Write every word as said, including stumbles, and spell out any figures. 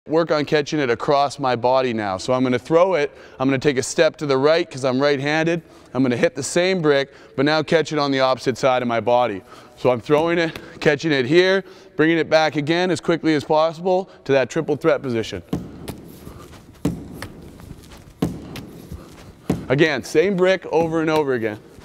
Work on catching it across my body now. So I'm going to throw it, I'm going to take a step to the right because I'm right-handed. I'm going to hit the same brick, but now catch it on the opposite side of my body. So I'm throwing it, catching it here, bringing it back again as quickly as possible to that triple threat position. Again, same brick over and over again.